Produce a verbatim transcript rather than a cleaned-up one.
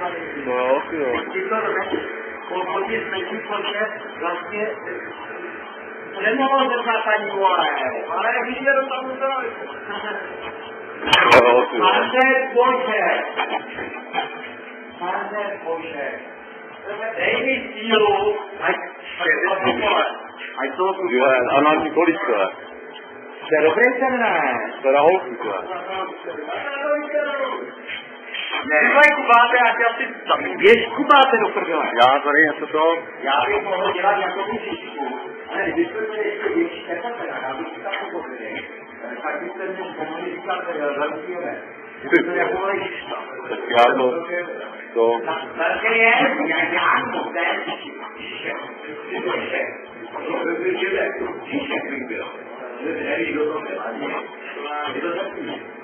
No, jo. Podvodit menší počet vlastně nemohlo zrcát ani vole, ale když je to tam muselo. Máte počet. Máte počet. Dej mi sílu, ať to vole. Ať to vole. A na ní kolik to je? To je dobrý ten ne. To je na holku to je. Nebývaj Kubáte, já tě asi tam běž Kubáte do prdele. Já tady něco to... Já bych mohl dělat jako tu šišku, ale když to bude ještě větší tepatena, já bych si tak pochopili, tak byste mě pomohli říkat velký ne. To je jako šiška. Já to... To... Velký je, já to ten šišek. Šišek. Šišek bych byl. Neví, kdo to nevadí. Je to takový.